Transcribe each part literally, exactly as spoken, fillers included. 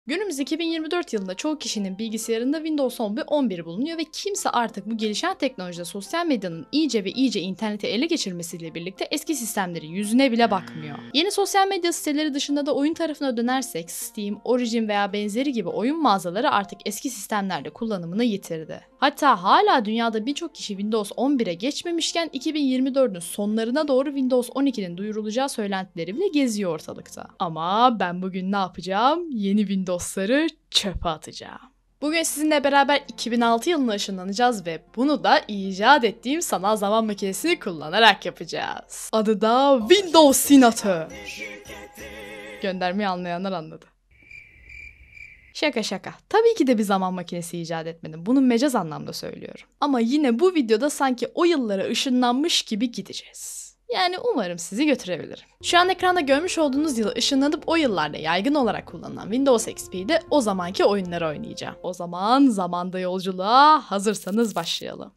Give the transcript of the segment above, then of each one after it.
Günümüz iki bin yirmi dört yılında çoğu kişinin bilgisayarında Windows on ve on bir bulunuyor ve kimse artık bu gelişen teknolojide sosyal medyanın iyice ve iyice interneti ele geçirmesiyle birlikte eski sistemleri yüzüne bile bakmıyor. Yeni sosyal medya siteleri dışında da oyun tarafına dönersek Steam, Origin veya benzeri gibi oyun mağazaları artık eski sistemlerde kullanımını yitirdi. Hatta hala dünyada birçok kişi Windows on bire geçmemişken iki bin yirmi dördün sonlarına doğru Windows on ikinin duyurulacağı söylentileri bile geziyor ortalıkta. Ama ben bugün ne yapacağım? Yeni Windows'ları çöpe atacağım. Bugün sizinle beraber iki bin altı yılına ışınlanacağız ve bunu da icat ettiğim sanal zaman makinesini kullanarak yapacağız. Adı da Windows Senatör. Göndermeyi anlayanlar anladı. Şaka şaka. Tabii ki de bir zaman makinesi icat etmedim. Bunu mecaz anlamda söylüyorum. Ama yine bu videoda sanki o yıllara ışınlanmış gibi gideceğiz. Yani umarım sizi götürebilirim. Şu an ekranda görmüş olduğunuz yıla ışınlanıp o yıllarda yaygın olarak kullanılan Windows X P'de o zamanki oyunları oynayacağım. O zaman zamanda yolculuğa hazırsanız başlayalım.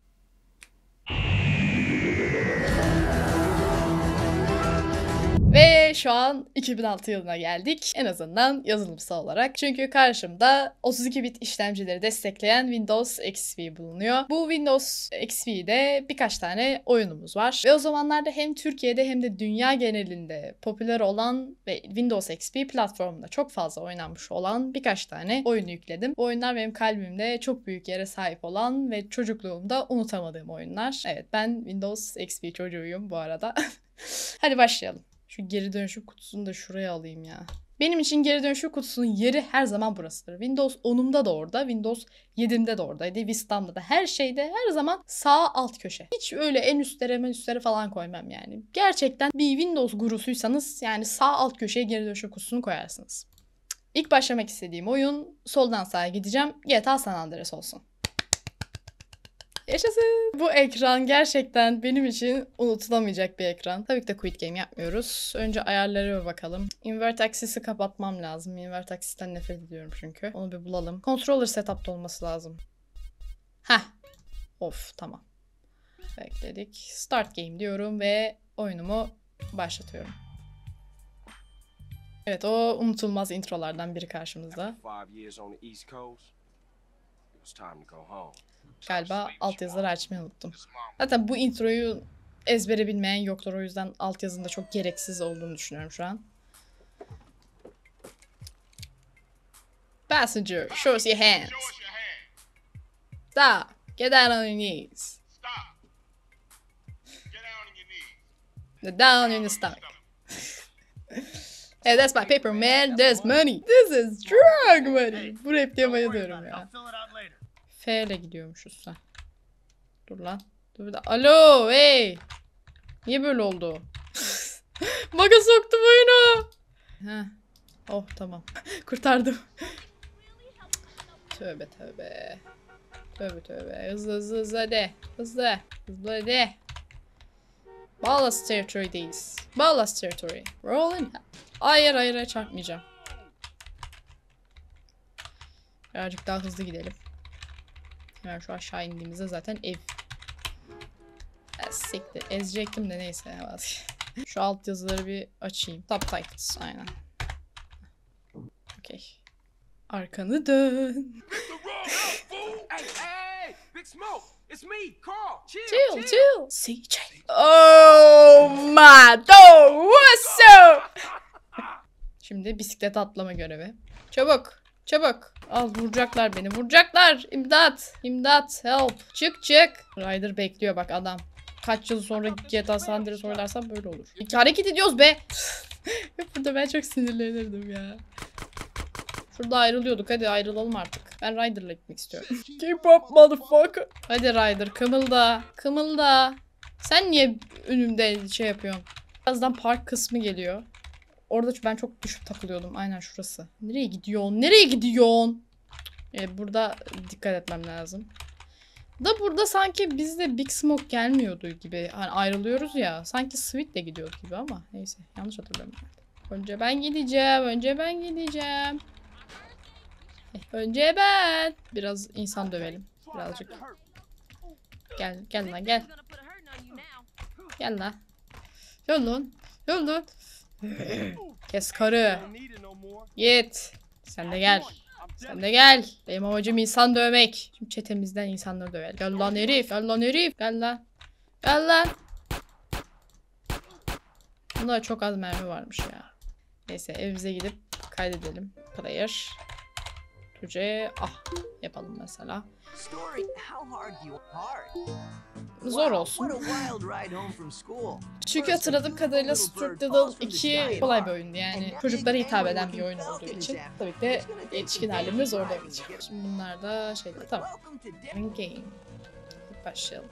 Ve şu an iki bin altı yılına geldik. En azından yazılımsal olarak. Çünkü karşımda otuz iki bit işlemcileri destekleyen Windows X P bulunuyor. Bu Windows X P'de birkaç tane oyunumuz var. Ve o zamanlarda hem Türkiye'de hem de dünya genelinde popüler olan ve Windows X P platformunda çok fazla oynanmış olan birkaç tane oyunu yükledim. Bu oyunlar benim kalbimde çok büyük yere sahip olan ve çocukluğumda unutamadığım oyunlar. Evet, ben Windows X P çocuğuyum bu arada. Hadi başlayalım. Şu geri dönüşüm kutusunu da şuraya alayım ya. Benim için geri dönüşüm kutusunun yeri her zaman burasıdır. Windows onumda da orada, Windows yedimde de oradaydı, Vista'mda da, her şeyde her zaman sağ alt köşe. Hiç öyle en üstlere en üstlere falan koymam yani. Gerçekten bir Windows gurusuysanız yani sağ alt köşeye geri dönüşüm kutusunu koyarsınız. İlk başlamak istediğim oyun, soldan sağa gideceğim, G T A San Andreas olsun. Yaşasın. Bu ekran gerçekten benim için unutulamayacak bir ekran. Tabii ki de quit game yapmıyoruz. Önce ayarlara bir bakalım. Invert Axis'i kapatmam lazım. Invert Axis'ten nefret ediyorum çünkü. Onu bir bulalım. Controller setup'ta olması lazım. Heh. Of, tamam. Bekledik. Start game diyorum ve oyunumu başlatıyorum. Evet, o unutulmaz introlardan biri karşımızda. Galiba altyazıları açmayı unuttum. Zaten bu introyu ezbere bilmeyen yoktur. O yüzden altyazının da çok gereksiz olduğunu düşünüyorum şu an. Passenger, show us your hands. Stop. Get down on your knees. Get down on your stomach. Hey, that's my paper, man. There's money. This is drug money. Bu repliğe bayılıyorum ya. F ile gidiyormuşuz sen. Dur lan. Dur bir de. Alo, hey. Niye böyle oldu? Bug'a soktum oyunu. Heh. Oh, tamam. Kurtardım. Tövbe tövbe. Tövbe tövbe. Hızlı hızlı hızlı hadi. Hızlı. Hızlı hadi. Ballast territory'deyiz. Ballast territory. Rolling. Hayır hayır hayır, çarpmayacağım. Birazcık daha hızlı gidelim. Hemen şu aşağı indiğimizde zaten ev. Siktir. Ezecektim de neyse. Şu alt yazıları bir açayım. Subtitles. Aynen. Okey. Arkanı dön. Chill, chill. C J. Oh my god. What's up? Şimdi bisiklet atlama görevi. Çabuk. Çabuk. Al, vuracaklar beni. Vuracaklar. İmdat. İmdat. Help. Çık çık. Ryder bekliyor bak adam. Kaç yıl sonra G T A San Andreas oynarsam böyle olur. İki hareket ediyoruz be. Burada ben çok sinirlenirdim ya. Şurada ayrılıyorduk. Hadi ayrılalım artık. Ben Ryder'la gitmek istiyorum. Keep up motherfucker. Hadi Ryder, kımılda. Kımılda. Sen niye önümde şey yapıyorsun? Birazdan park kısmı geliyor. Orada ben çok düşüp takılıyordum. Aynen şurası. Nereye gidiyorsun? Nereye gidiyorsun? Ee, burada dikkat etmem lazım. Da burada sanki bizde Big Smoke gelmiyordu gibi. Hani ayrılıyoruz ya. Sanki Sweet'le gidiyordu gibi ama. Neyse. Yanlış hatırlıyorum. Önce ben gideceğim. Önce ben gideceğim. Önce ben. Biraz insan dövelim. Birazcık. Gel. Gel lan gel. Gel lan. Gel lan. Gel lan. Kes karı. Git. Sen de gel. Sen de gel. Benim amacım insan dövmek. Şimdi çetemizden insanları döver. Gel lan herif. Gel lan herif. Gel lan. Gel lan. Bunda çok az mermi varmış ya. Neyse evimize gidip kaydedelim. Player. Tuce. Ah. Yapalım mesela. Zor olsun. Çünkü hatırladığım kadarıyla Stuart Little iki kolay bir oyundu yani. Çocuklara hitap eden bir oyun olduğu için. Tabii ki de yetişkin halimde zorlamayacak. Şimdi bunlar da şeyler. Tamam. Game. Başlayalım.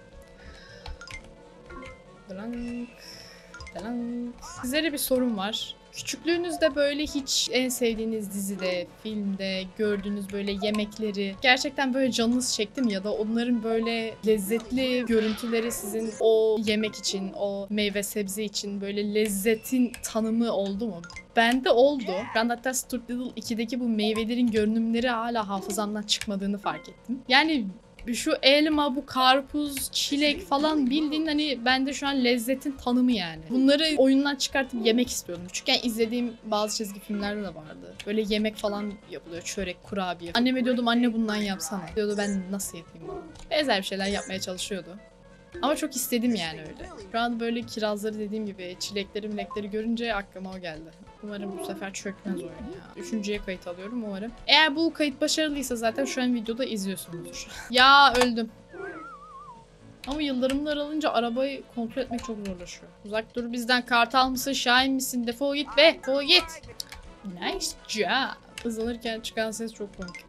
Drank. Drank. Sizlere bir sorum var. Küçüklüğünüzde böyle hiç en sevdiğiniz dizide, filmde gördüğünüz böyle yemekleri gerçekten böyle canınız çekti mi? Ya da onların böyle lezzetli görüntüleri sizin o yemek için, o meyve sebze için böyle lezzetin tanımı oldu mu? Bende oldu. Ben hatta Stuart Little ikideki bu meyvelerin görünümleri hala hafızamdan çıkmadığını fark ettim. Yani şu elma, bu karpuz, çilek falan bildiğin hani bende şu an lezzetin tanımı yani. Bunları oyundan çıkartıp yemek istiyordum. Küçükken izlediğim bazı çizgi filmlerde de vardı. Böyle yemek falan yapılıyor. Çörek, kurabiye. Anneme diyordum anne bundan yapsana. Diyordu ben nasıl yapayım bunu. Benzer bir şeyler yapmaya çalışıyordu. Ama çok istedim yani öyle. Şu an böyle kirazları dediğim gibi çilekleri milekleri görünce aklıma o geldi. Umarım bu sefer çökmez oyun ya. Üçüncüye kayıt alıyorum umarım. Eğer bu kayıt başarılıysa zaten şu an videoda izliyorsunuzdur. Ya öldüm. Ama yıllarımla aralınca arabayı kontrol etmek çok zorlaşıyor. Uzak dur bizden, kartal mısın, şahin misin? Defol git be, defol git. Nice job. Hızlanırken çıkan ses çok komik.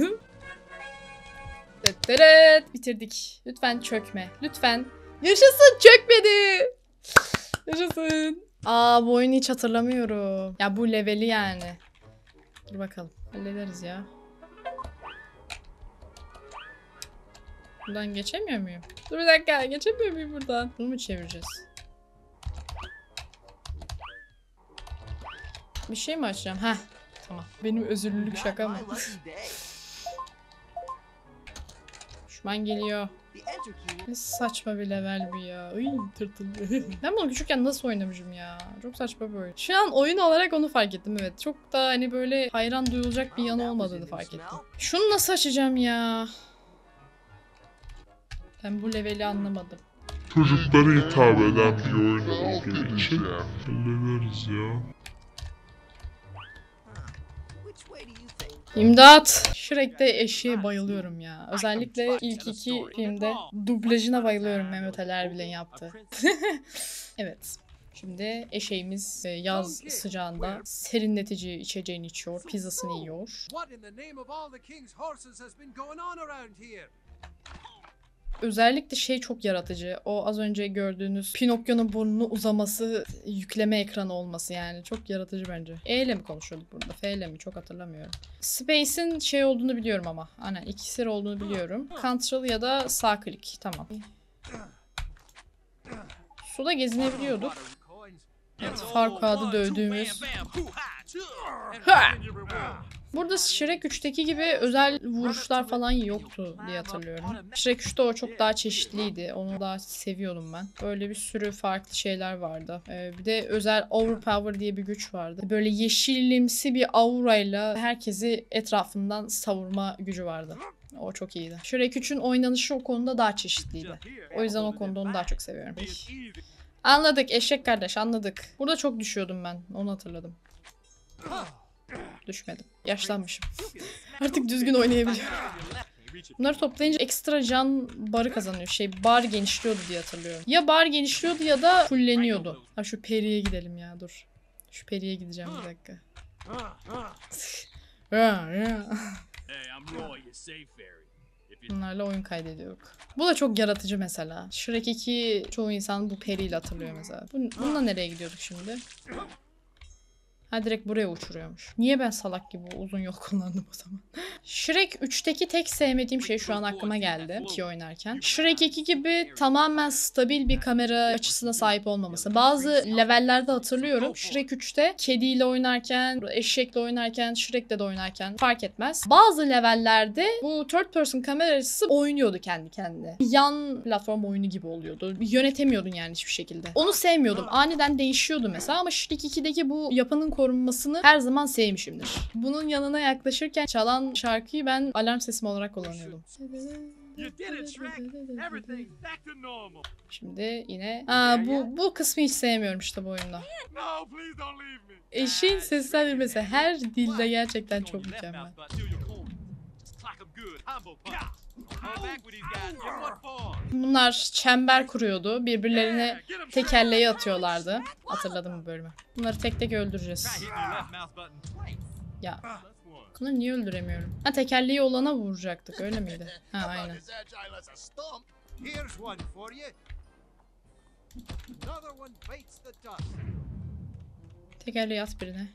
Dıt bitirdik. Lütfen çökme. Lütfen. Yaşasın, çökmedi. Yaşasın. Aa bu oyunu hiç hatırlamıyorum. Ya bu leveli yani. Dur bakalım. Hallederiz ya. Buradan geçemiyor muyum? Dur bir dakika. Geçemiyor muyum buradan? Bunu mu çevireceğiz? Bir şey mi açacağım? Heh. Tamam. Benim özürlülük şaka mı? Düşman geliyor. Ne saçma bir level bu ya. Uy tırtıl. Ben bunu küçükken nasıl oynamışım ya. Çok saçma bir oyun. Şu an oyun olarak onu fark ettim evet. Çok da hani böyle hayran duyulacak bir yanı olmadığını fark ettim. Şunu nasıl açacağım ya? Ben bu leveli anlamadım. Çocuklara hitap eden bir oyun olduğu için hallederiz ya. İmdat! Shrek'te eşeğe bayılıyorum ya. Özellikle ilk iki filmde dublajına bayılıyorum Mehmet Ali Erbil'in yaptığı. Evet. Şimdi eşeğimiz yaz sıcağında serinletici içeceğini içiyor, pizzasını yiyor. Özellikle şey çok yaratıcı. O az önce gördüğünüz Pinokyo'nun burnunu uzaması, yükleme ekranı olması yani. Çok yaratıcı bence. E ile mi konuşuyorduk burada? F ile mi? Çok hatırlamıyorum. Space'in şey olduğunu biliyorum ama. Aynen ikisi olduğunu biliyorum. Control ya da sağ klik. Tamam. Suda gezinebiliyorduk. Evet, Farquaad'ı dövdüğümüz. Ha! Burada Shrek üçteki gibi özel vuruşlar falan yoktu diye hatırlıyorum. Shrek üçte o çok daha çeşitliydi. Onu daha seviyordum ben. Böyle bir sürü farklı şeyler vardı. Ee, bir de özel overpower diye bir güç vardı. Böyle yeşilimsi bir aurayla herkesi etrafından savurma gücü vardı. O çok iyiydi. Shrek üçün oynanışı o konuda daha çeşitliydi. O yüzden o konuda onu daha çok seviyorum. Anladık eşek kardeş, anladık. Burada çok düşüyordum ben. Onu hatırladım. Düşmedim. Yaşlanmışım. Artık düzgün oynayabiliyorum. Bunları toplayınca ekstra can barı kazanıyor. Şey bar genişliyordu diye hatırlıyorum. Ya bar genişliyordu ya da fulleniyordu. Ha şu periye gidelim ya dur. Şu periye gideceğim bir dakika. Bunlarla oyun kaydediyorduk. Bu da çok yaratıcı mesela. Shrek iki çoğu insan bu periyle hatırlıyor mesela. Bununla nereye gidiyorduk şimdi? Ha direkt buraya uçuruyormuş. Niye ben salak gibi uzun yol kullandım o zaman? Shrek üçteki tek sevmediğim şey şu an aklıma geldi iki oynarken. Shrek iki gibi tamamen stabil bir kamera açısına sahip olmaması. Bazı levellerde hatırlıyorum. Shrek üçte kediyle oynarken, eşekle oynarken, Shrek'le de oynarken fark etmez. Bazı levellerde bu third person kamera açısı oynuyordu kendi kendine. Yan platform oyunu gibi oluyordu. Yönetemiyordun yani hiçbir şekilde. Onu sevmiyordum. Aniden değişiyordu mesela ama Shrek ikideki bu yapının korunmasını her zaman sevmişimdir. Bunun yanına yaklaşırken çalan şarkıyı ben alarm sesim olarak kullanıyordum. Şimdi yine... Aa, bu, bu kısmı hiç sevmiyorum işte bu oyunda. Eşeğin seslendirmesi her dilde gerçekten çok mükemmel. Bunlar çember kuruyordu. Birbirlerine tekerleği atıyorlardı. Hatırladım bu bölümü. Bunları tek tek öldüreceğiz. Ya. Bunu niye öldüremiyorum? Ha, tekerleği olana vuracaktık, öyle miydi? Ha, aynen. Tekerleği at birine.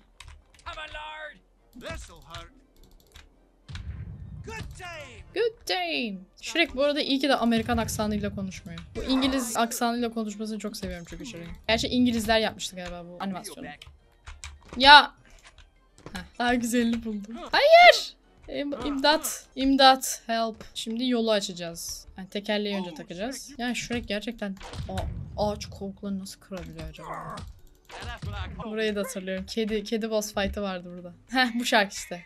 Good day. Shrek bu arada iyi ki de Amerikan aksanıyla konuşmuyor. Bu İngiliz aksanıyla konuşmasını çok seviyorum çünkü Shrek'in. Gerçi İngilizler yapmıştı galiba bu animasyonu. Ya. Heh, daha güzelini buldum. Hayır. İm imdat. İmdat. Help. Şimdi yolu açacağız. Yani tekerleği önce takacağız. Yani Shrek gerçekten ağaç kovuklarını nasıl kırabiliyor acaba? Burayı da hatırlıyorum. Kedi, kedi boss fight'ı vardı burada. Heh, bu şarkı işte.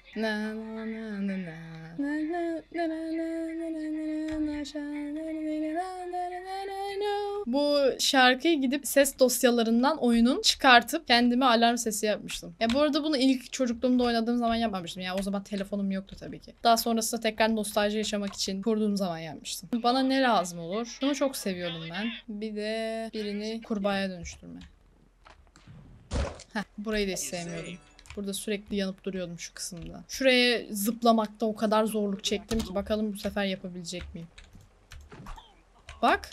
Bu şarkıyı gidip ses dosyalarından oyunun çıkartıp kendime alarm sesi yapmıştım. Ya bu arada bunu ilk çocukluğumda oynadığım zaman yapmamıştım. Yani o zaman telefonum yoktu tabii ki. Daha sonrasında tekrar nostalji yaşamak için kurduğum zaman yapmıştım. Bana ne lazım olur? Bunu çok seviyordum ben. Bir de birini kurbağaya dönüştürme. Heh, burayı da hiç sevmiyordum. Burada sürekli yanıp duruyordum şu kısımda. Şuraya zıplamakta o kadar zorluk çektim ki bakalım bu sefer yapabilecek miyim? Bak.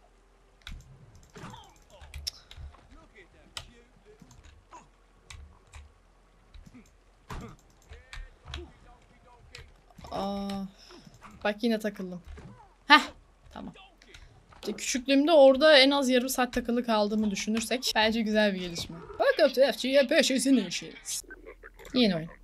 Aa, bak yine takıldım. Heh, tamam. Küçüklüğümde orada en az yarım saat takılı kaldığımı düşünürsek bence güzel bir gelişme. Welcome to F G F Initiates. Yeni oyun.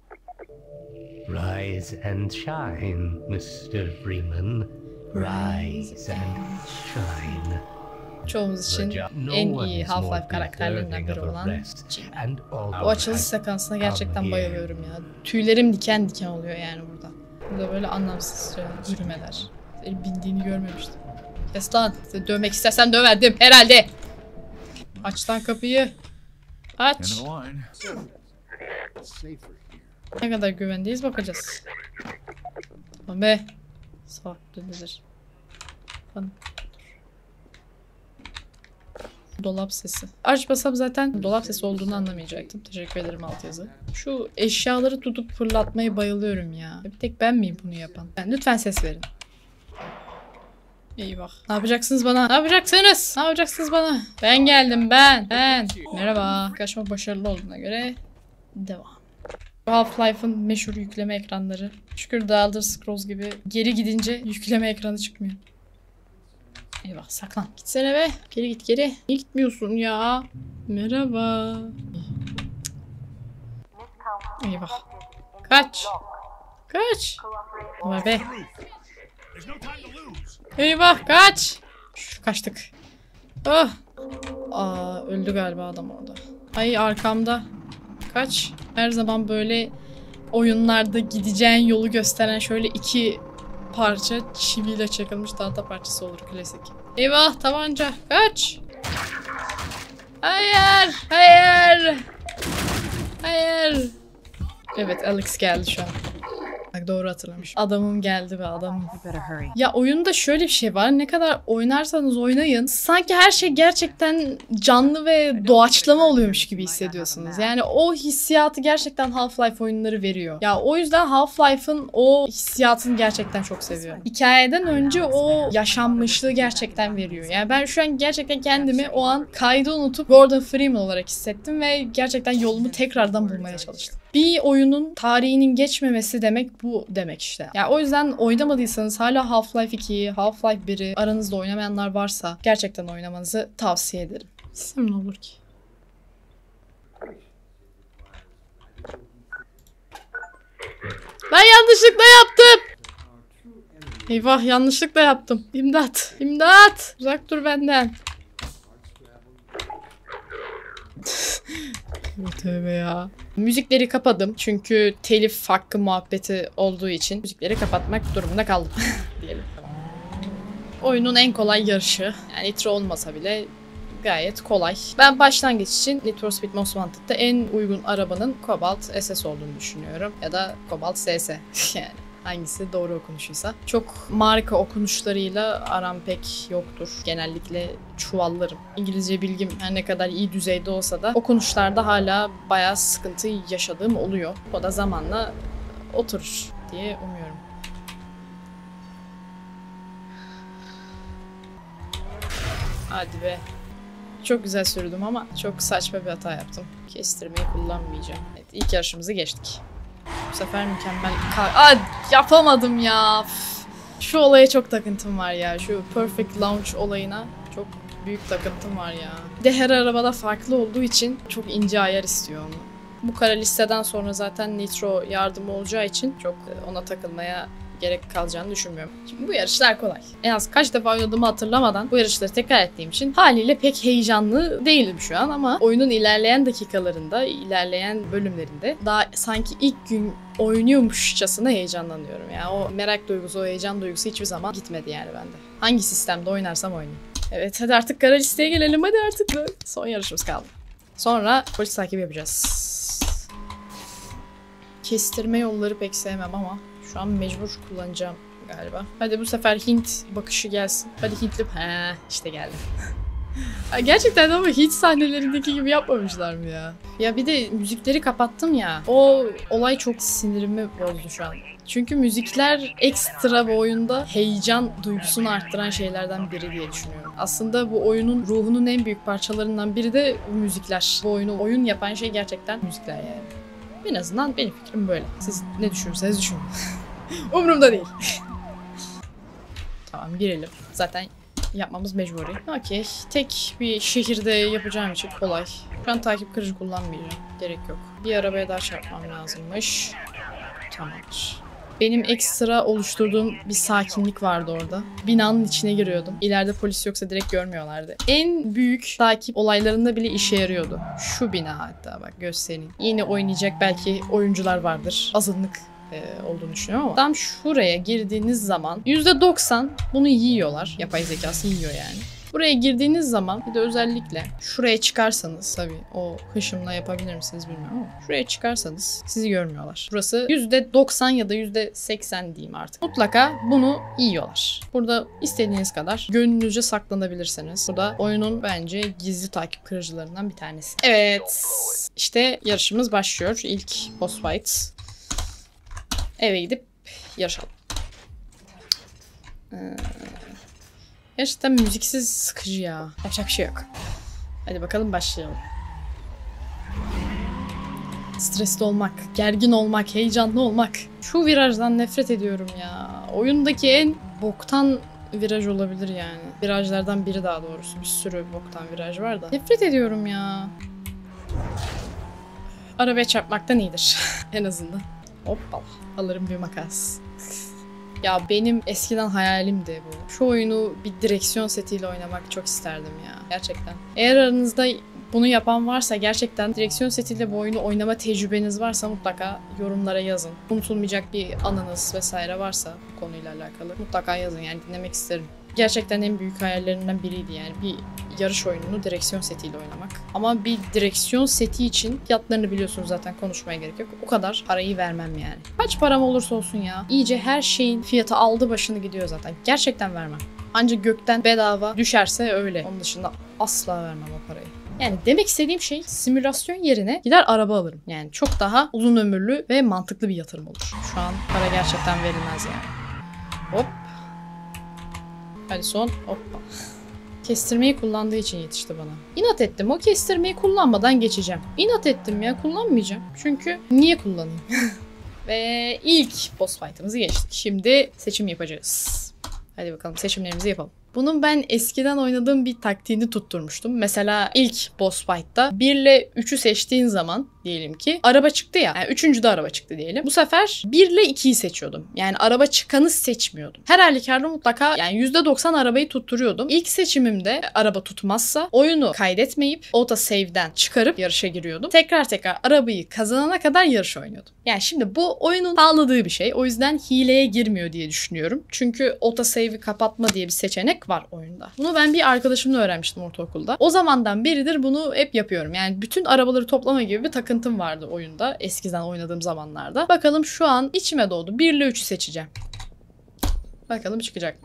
Rise and shine, mister Freeman. Rise and shine. Çoğumuz için en iyi Half-Life karakterlerinden biri olan Jim. Bu açılış sekansına gerçekten bayılıyorum ya. Tüylerim diken diken oluyor yani burada. Burada böyle anlamsızca yürümeler. Senin bindiğini görmemiştim. Kes lan. Seni dövmek istersen döverdim herhalde. Aç lan kapıyı. Aç. Ne kadar güvendeyiz bakacağız. Tamam be. Salak nedir? Dolap sesi. Açmasam zaten dolap sesi olduğunu anlamayacaktım. Teşekkür ederim altyazı. Şu eşyaları tutup fırlatmayı bayılıyorum ya. Bir tek ben miyim bunu yapan? Yani lütfen ses verin. İyi bak. Ne yapacaksınız bana? Ne yapacaksınız? Ne yapacaksınız bana? Ben geldim ben. Ben. Merhaba. Kaçmak başarılı olduğuna göre devam. Half-Life'ın meşhur yükleme ekranları. Şükür The Elder Scrolls gibi geri gidince yükleme ekranı çıkmıyor. Eyvah saklan. Gitsene be. Geri git geri. Niye gitmiyorsun ya? Merhaba. Eyvah. Kaç. Kaç. Vay be. Eyvah kaç. Şu kaçtık. Oh. Aa, öldü galiba adam orada. Ay arkamda. Kaç. Her zaman böyle oyunlarda gideceğin yolu gösteren şöyle iki parça çiviyle çakılmış tahta parçası olur klasik. Eyvah tabanca. Kaç. Hayır. Hayır. Hayır. Evet Alex geldi şu an. Bak doğru hatırlamış. Adamım geldi be adamım. Ya oyunda şöyle bir şey var. Ne kadar oynarsanız oynayın. Sanki her şey gerçekten canlı ve doğaçlama oluyormuş gibi hissediyorsunuz. Yani o hissiyatı gerçekten Half-Life oyunları veriyor. Ya o yüzden Half-Life'ın o hissiyatını gerçekten çok seviyorum. Hikayeden önce o yaşanmışlığı gerçekten veriyor. Yani ben şu an gerçekten kendimi o an kaydı unutup Gordon Freeman olarak hissettim ve gerçekten yolumu tekrardan bulmaya çalıştım. Bir oyunun tarihinin geçmemesi demek bu demek işte. Yani o yüzden oynamadıysanız hala Half-Life ikiyi, Half-Life biri aranızda oynamayanlar varsa gerçekten oynamanızı tavsiye ederim. İsim ne olur ki? Ben yanlışlıkla yaptım. Eyvah yanlışlıkla yaptım. İmdat. İmdat. Uzak dur benden. Tövbe ya. Müzikleri kapadım çünkü telif hakkı muhabbeti olduğu için müzikleri kapatmak durumunda kaldım diyelim. Oyunun en kolay yarışı. Yani nitro olmasa bile gayet kolay. Ben başlangıç için Need for Speed Most Wanted'da en uygun arabanın Cobalt S S olduğunu düşünüyorum. Ya da Cobalt S S. Yani hangisi doğru okunuşuysa. Çok marka okunuşlarıyla aram pek yoktur. Genellikle çuvallarım. İngilizce bilgim her ne kadar iyi düzeyde olsa da okunuşlarda hala bayağı sıkıntı yaşadığım oluyor. O da zamanla oturur diye umuyorum. Hadi be. Çok güzel sürdüm ama çok saçma bir hata yaptım. Kestirmeyi kullanmayacağım. Evet, ilk yarışımızı geçtik. Bu sefer mükemmel... Aa, yapamadım ya. Şu olaya çok takıntım var ya. Şu Perfect Launch olayına çok büyük takıntım var ya. Bir de her arabada farklı olduğu için çok ince ayar istiyor onu. Bu kara listeden sonra zaten nitro yardımı olacağı için çok ona takılmaya gerek kalacağını düşünmüyorum. Şimdi bu yarışlar kolay. En az kaç defa oynadığımı hatırlamadan bu yarışları tekrar ettiğim için haliyle pek heyecanlı değilim şu an ama oyunun ilerleyen dakikalarında, ilerleyen bölümlerinde daha sanki ilk gün oynuyormuşçasına heyecanlanıyorum. Yani o merak duygusu, o heyecan duygusu hiçbir zaman gitmedi yani bende. Hangi sistemde oynarsam oynayayım. Evet, hadi artık kara listeye gelelim, hadi artık. Son yarışımız kaldı. Sonra polis takibi yapacağız. Kestirme yolları pek sevmem ama şu an mecbur kullanacağım galiba. Hadi bu sefer Hint bakışı gelsin. Hadi Hintli... He, işte geldi. Gerçekten ama Hint sahnelerindeki gibi yapmamışlar mı ya? Ya bir de müzikleri kapattım ya. O olay çok sinirimi bozdu şu an. Çünkü müzikler ekstra bu oyunda heyecan duygusunu arttıran şeylerden biri diye düşünüyorum. Aslında bu oyunun ruhunun en büyük parçalarından biri de bu müzikler. Bu oyunu oyun yapan şey gerçekten müzikler yani. En azından benim fikrim böyle. Siz ne düşünürseniz düşünün. Umurumda değil. Tamam, girelim. Zaten yapmamız mecburi. Okey. Tek bir şehirde yapacağım için kolay. Şu an takip kırıcı kullanmayacağım. Gerek yok. Bir arabaya daha çarpmam lazımmış. Tamamdır. Benim ekstra oluşturduğum bir sakinlik vardı orada. Binanın içine giriyordum. İleride polis yoksa direkt görmüyorlardı. En büyük takip olaylarında bile işe yarıyordu. Şu bina hatta bak göstereyim. Yeni oynayacak belki oyuncular vardır. Azınlık e, olduğunu düşünüyorum ama tam şuraya girdiğiniz zaman yüzde doksan bunu yiyorlar. Yapay zekası yiyor yani. Buraya girdiğiniz zaman bir de özellikle şuraya çıkarsanız, tabii o hışımla yapabilir misiniz bilmiyorum ama şuraya çıkarsanız sizi görmüyorlar. Burası yüzde doksan ya da yüzde seksen diyeyim artık. Mutlaka bunu yiyorlar. Burada istediğiniz kadar gönlünüzce saklanabilirsiniz. Bu da oyunun bence gizli takip kırıcılarından bir tanesi. Evet. İşte yarışımız başlıyor. İlk boss fight. Eve gidip yarışalım. Ee... Gerçekten müziksiz sıkıcı ya. Yapacak bir şey yok. Hadi bakalım başlayalım. Stresli olmak, gergin olmak, heyecanlı olmak. Şu virajdan nefret ediyorum ya. Oyundaki en boktan viraj olabilir yani. Virajlardan biri daha doğrusu. Bir sürü boktan viraj var da. Nefret ediyorum ya. Arabaya çarpmaktan iyidir. En azından. Hoppala. Alırım bir makas. Ya benim eskiden hayalimdi bu. Şu oyunu bir direksiyon setiyle oynamak çok isterdim ya. Gerçekten. Eğer aranızda bunu yapan varsa, gerçekten direksiyon setiyle bu oyunu oynama tecrübeniz varsa mutlaka yorumlara yazın. Unutulmayacak bir anınız vesaire varsa bu konuyla alakalı mutlaka yazın, yani dinlemek isterim. Gerçekten en büyük hayallerimden biriydi yani bir yarış oyununu direksiyon setiyle oynamak. Ama bir direksiyon seti için fiyatlarını biliyorsunuz zaten, konuşmaya gerek yok. O kadar parayı vermem yani. Kaç param olursa olsun ya. İyice her şeyin fiyatı aldı başını gidiyor zaten. Gerçekten vermem. Ancak gökten bedava düşerse öyle. Onun dışında asla vermem o parayı. Yani demek istediğim şey, simülasyon yerine gider araba alırım. Yani çok daha uzun ömürlü ve mantıklı bir yatırım olur. Şu an para gerçekten verilmez yani. Hop. Hadi son. Hoppa. Kestirmeyi kullandığı için yetişti bana. İnat ettim. O kestirmeyi kullanmadan geçeceğim. İnat ettim ya. Kullanmayacağım. Çünkü niye kullanayım? Ve ilk boss fight'ımızı geçtik. Şimdi seçim yapacağız. Hadi bakalım seçimlerimizi yapalım. Bunun ben eskiden oynadığım bir taktiğini tutturmuştum. Mesela ilk boss fight'ta bir ile üçü seçtiğin zaman diyelim ki. Araba çıktı ya. Yani üçüncüde araba çıktı diyelim. Bu sefer bir ile ikiyi seçiyordum. Yani araba çıkanı seçmiyordum. Her halükarda mutlaka yani yüzde doksan arabayı tutturuyordum. İlk seçimimde araba tutmazsa oyunu kaydetmeyip autosave'den çıkarıp yarışa giriyordum. Tekrar tekrar arabayı kazanana kadar yarış oynuyordum. Yani şimdi bu oyunun sağladığı bir şey. O yüzden hileye girmiyor diye düşünüyorum. Çünkü autosave'i kapatma diye bir seçenek var oyunda. Bunu ben bir arkadaşımla öğrenmiştim ortaokulda. O zamandan beridir bunu hep yapıyorum. Yani bütün arabaları toplama gibi bir takıntım vardı oyunda. Eskiden oynadığım zamanlarda. Bakalım şu an içime doğdu. bir ile üçü seçeceğim. Bakalım çıkacak mı?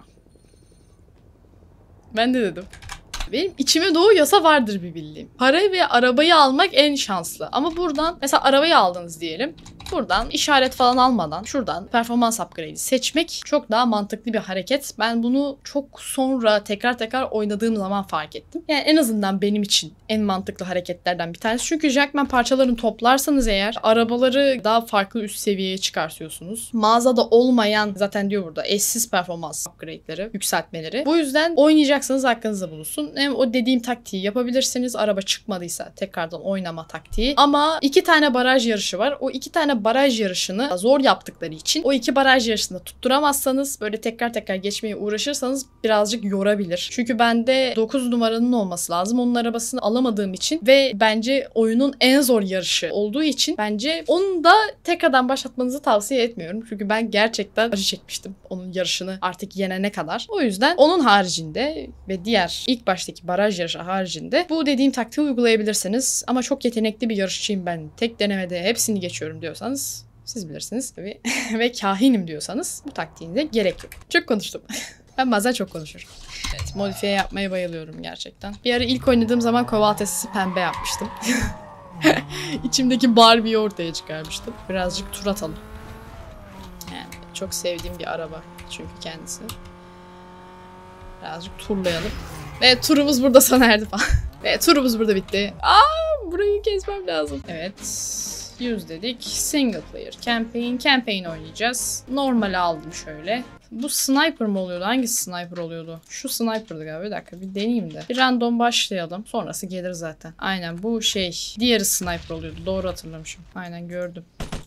Ben de dedim. Benim içime doğuyorsa vardır bir bildiğim. Parayı ve arabayı almak en şanslı. Ama buradan mesela arabayı aldınız diyelim. Buradan işaret falan almadan şuradan performans upgrade'i seçmek çok daha mantıklı bir hareket. Ben bunu çok sonra tekrar tekrar oynadığım zaman fark ettim. Yani en azından benim için en mantıklı hareketlerden bir tanesi. Çünkü Jackman parçalarını toplarsanız eğer arabaları daha farklı üst seviyeye çıkartıyorsunuz. Mağazada olmayan zaten diyor burada eşsiz performans upgrade'leri, yükseltmeleri. Bu yüzden oynayacaksanız aklınızda bulunsun. Hem o dediğim taktiği yapabilirsiniz. Araba çıkmadıysa tekrardan oynama taktiği. Ama iki tane baraj yarışı var. O iki tane baraj yarışını zor yaptıkları için o iki baraj yarışını tutturamazsanız böyle tekrar tekrar geçmeye uğraşırsanız birazcık yorabilir. Çünkü bende dokuz numaranın olması lazım. Onun arabasını alamadığım için ve bence oyunun en zor yarışı olduğu için bence onu da tekrardan başlatmanızı tavsiye etmiyorum. Çünkü ben gerçekten acı çekmiştim onun yarışını artık yenene kadar. O yüzden onun haricinde ve diğer ilk baştaki baraj yarışı haricinde bu dediğim taktiği uygulayabilirsiniz. Ama çok yetenekli bir yarışçıyım ben. Tek denemede hepsini geçiyorum diyorsanız siz bilirsiniz tabii. Ve kahinim diyorsanız bu taktiğinde gerek yok. Çok konuştum. Ben bazen çok konuşurum. Evet, modifiye yapmaya bayılıyorum gerçekten. Bir ara ilk oynadığım zaman kovaltesi pembe yapmıştım. İçimdeki Barbie'yi ortaya çıkarmıştım. Birazcık tur atalım. Yani çok sevdiğim bir araba çünkü kendisi. Birazcık turlayalım. Ve turumuz burada sona erdi falan. Ve turumuz burada bitti. Aa, burayı kesmem lazım. Evet. yüz dedik. Single player campaign. Campaign oynayacağız. Normal aldım şöyle. Bu sniper mı oluyordu? Hangisi sniper oluyordu? Şu sniper'dı galiba. Bir dakika bir deneyeyim de. Bir random başlayalım. Sonrası gelir zaten. Aynen bu şey. Diğeri sniper oluyordu. Doğru hatırlamışım. Aynen gördüm.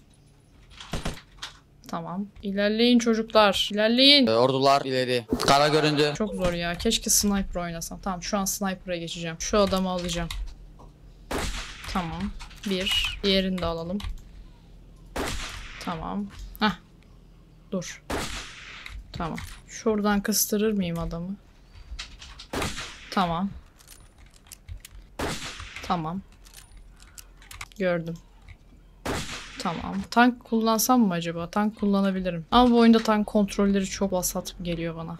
Tamam. İlerleyin çocuklar. İlerleyin. Ordular ileri. Kara göründü. Çok zor ya. Keşke sniper oynasam. Tamam şu an sniper'a geçeceğim. Şu adamı alacağım. Tamam. Bir. Diğerini de alalım. Tamam. Hah. Dur. Tamam. Şuradan kıstırır mıyım adamı? Tamam. Tamam. Gördüm. Tamam. Tank kullansam mı acaba? Tank kullanabilirim. Ama bu oyunda tank kontrolleri çok vasat geliyor bana.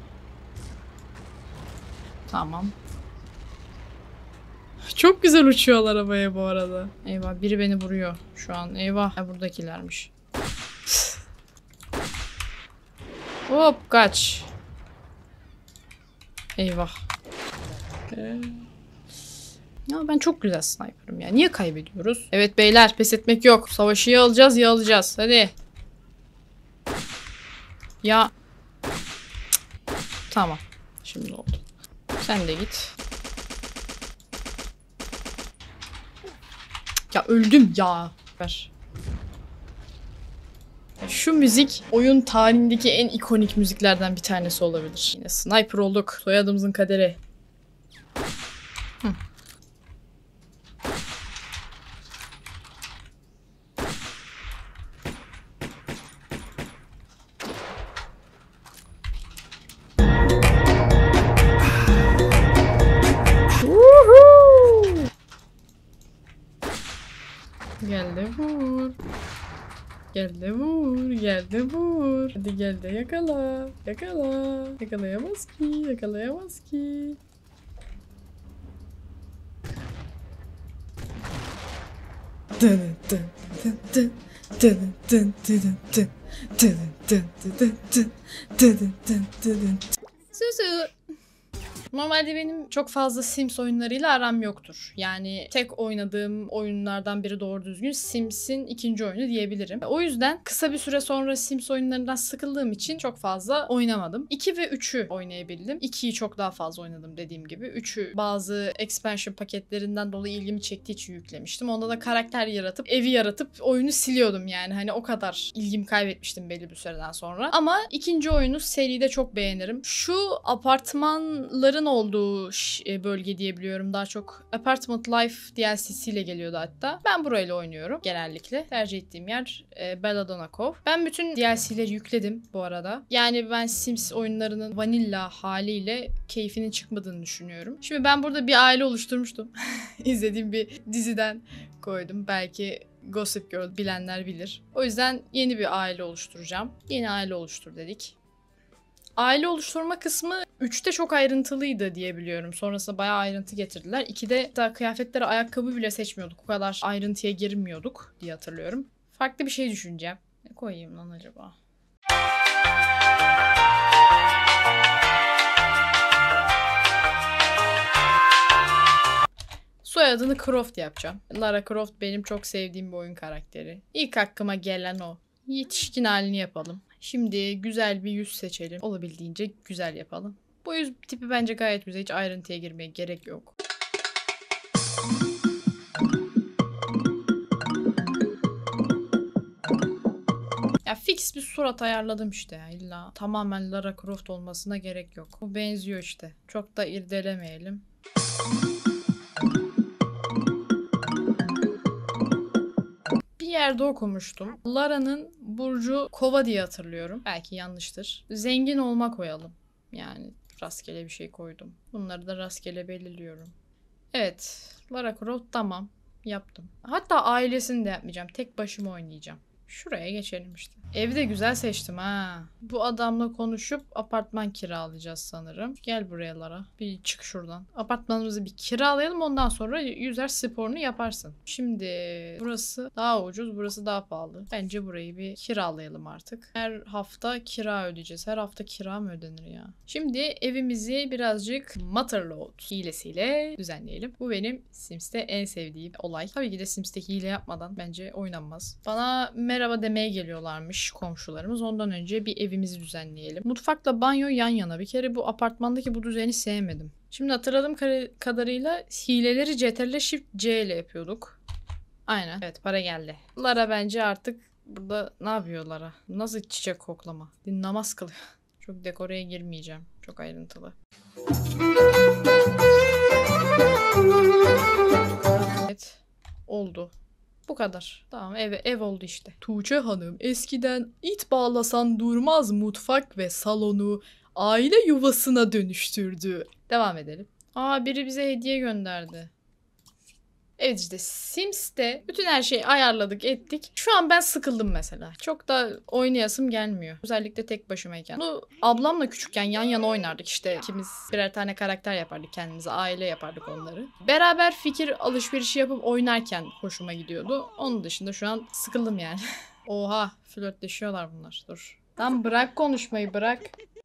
Tamam. Çok güzel uçuyorlar arabaya bu arada. Eyvah biri beni vuruyor şu an. Eyvah. Ha, buradakilermiş. Hop kaç. Eyvah. Ee... Ya ben çok güzel sniper'ım ya. Niye kaybediyoruz? Evet beyler pes etmek yok. Savaşı ya alacağız ya alacağız. Hadi. Ya. Cık. Tamam. Şimdi oldu. Sen de git. Ya öldüm ya. Ver. Şu müzik oyun tarihindeki en ikonik müziklerden bir tanesi olabilir. Yine sniper olduk. Soyadımızın kaderi. Hı. Gel de vur. Gel de vur. Gel de vur. Hadi gel de yakala. Yakala. Yakalayamaz ki. Yakalayamaz ki. Dın dın dın dın dın dın dın dın dın dın dın dın dın dın dın dın. Susu. Normalde benim çok fazla Sims oyunlarıyla aram yoktur. Yani tek oynadığım oyunlardan biri doğru düzgün Sims'in ikinci oyunu diyebilirim. O yüzden kısa bir süre sonra Sims oyunlarından sıkıldığım için çok fazla oynamadım. iki ve üçü oynayabildim. ikiyi çok daha fazla oynadım dediğim gibi. üçü bazı expansion paketlerinden dolayı ilgimi çektiği için yüklemiştim. Onda da karakter yaratıp, evi yaratıp oyunu siliyordum yani. Hani o kadar ilgimi kaybetmiştim belli bir süreden sonra. Ama ikinci oyunu seride çok beğenirim. Şu apartmanların olduğu bölge diyebiliyorum. Daha çok Apartment Life D L C'siyle geliyordu hatta. Ben burayla oynuyorum genellikle. Tercih ettiğim yer e, Belladonna Cove. Ben bütün D L C'leri yükledim bu arada. Yani ben Sims oyunlarının vanilla haliyle keyfinin çıkmadığını düşünüyorum. Şimdi ben burada bir aile oluşturmuştum. İzlediğim bir diziden koydum. Belki Gossip Girl bilenler bilir. O yüzden yeni bir aile oluşturacağım. Yeni aile oluştur dedik. Aile oluşturma kısmı üçte çok ayrıntılıydı diye biliyorum. Sonrasında bayağı ayrıntı getirdiler. ikide daha kıyafetleri, ayakkabı bile seçmiyorduk. O kadar ayrıntıya girmiyorduk diye hatırlıyorum. Farklı bir şey düşüneceğim. Ne koyayım lan acaba? Soyadını Croft yapacağım. Lara Croft benim çok sevdiğim bir oyun karakteri. İlk aklıma gelen o. Yetişkin halini yapalım. Şimdi güzel bir yüz seçelim. Olabildiğince güzel yapalım. Bu yüz tipi bence gayet güzel. Hiç ayrıntıya girmeye gerek yok. Ya fix bir surat ayarladım işte ya. İlla tamamen Lara Croft olmasına gerek yok. Bu benziyor işte. Çok da irdelemeyelim. Bir yerde okumuştum. Lara'nın burcu Kova diye hatırlıyorum. Belki yanlıştır. Zengin olma koyalım. Yani rastgele bir şey koydum. Bunları da rastgele belirliyorum. Evet. Lara Croft tamam. Yaptım. Hatta ailesini de yapmayacağım. Tek başıma oynayacağım. Şuraya geçelim işte. Evi de güzel seçtim ha. Bu adamla konuşup apartman kiralayacağız sanırım. Gel buraya Lara. Bir çık şuradan. Apartmanımızı bir kiralayalım. Ondan sonra yüzer sporunu yaparsın. Şimdi burası daha ucuz. Burası daha pahalı. Bence burayı bir kiralayalım artık. Her hafta kira ödeyeceğiz. Her hafta kira mı ödenir ya? Şimdi evimizi birazcık Motherlode hilesiyle düzenleyelim. Bu benim Sims'te en sevdiğim olay. Tabii ki de Sims'te hile yapmadan bence oynanmaz. Bana merhaba demeye geliyorlarmış komşularımız. Ondan önce bir evimizi düzenleyelim. Mutfakla banyo yan yana. Bir kere bu apartmandaki bu düzeni sevmedim. Şimdi hatırladığım kadarıyla hileleri C T R L Shift C ile yapıyorduk. Aynen. Evet, para geldi. Lara bence artık burada ne yapıyor Lara? Nasıl çiçek koklama? Namaz kılıyor. Çok dekoreye girmeyeceğim. Çok ayrıntılı. Evet. Oldu. Bu kadar. Tamam, ev, ev oldu işte. Tuğçe Hanım eskiden it bağlasan durmaz mutfak ve salonu aile yuvasına dönüştürdü. Devam edelim. Aa, biri bize hediye gönderdi. Evet işte Sims'te bütün her şeyi ayarladık ettik. Şu an ben sıkıldım mesela. Çok da oynayasım gelmiyor. Özellikle tek başımayken. Bunu ablamla küçükken yan yana oynardık işte. İkimiz birer tane karakter yapardık kendimize. Aile yapardık onları. Beraber fikir alışverişi yapıp oynarken hoşuma gidiyordu. Onun dışında şu an sıkıldım yani. Oha, flörtleşiyorlar bunlar. Dur. Tamam, bırak konuşmayı, bırak.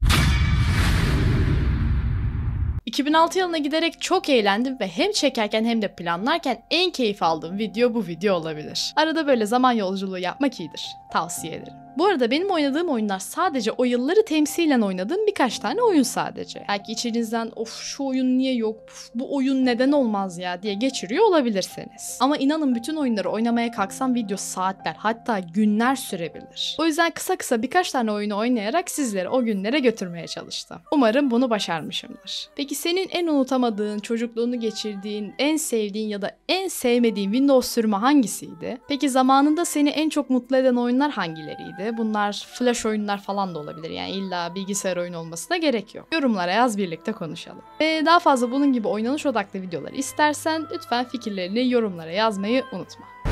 iki bin altı yılına giderek çok eğlendim ve hem çekerken hem de planlarken en keyif aldığım video bu video olabilir. Arada böyle zaman yolculuğu yapmak iyidir. Tavsiye ederim. Bu arada benim oynadığım oyunlar sadece o yılları temsilen oynadığım birkaç tane oyun sadece. Belki içinizden of şu oyun niye yok, puf, bu oyun neden olmaz ya diye geçiriyor olabilirsiniz. Ama inanın bütün oyunları oynamaya kalksam video saatler hatta günler sürebilir. O yüzden kısa kısa birkaç tane oyunu oynayarak sizleri o günlere götürmeye çalıştım. Umarım bunu başarmışımdır. Peki senin en unutamadığın, çocukluğunu geçirdiğin, en sevdiğin ya da en sevmediğin Windows sürümü hangisiydi? Peki zamanında seni en çok mutlu eden oyunlar hangileriydi? Bunlar flash oyunlar falan da olabilir. Yani illa bilgisayar oyunu olmasına gerek yok. Yorumlara yaz, birlikte konuşalım. Ve daha fazla bunun gibi oynanış odaklı videolar istersen lütfen fikirlerini yorumlara yazmayı unutma.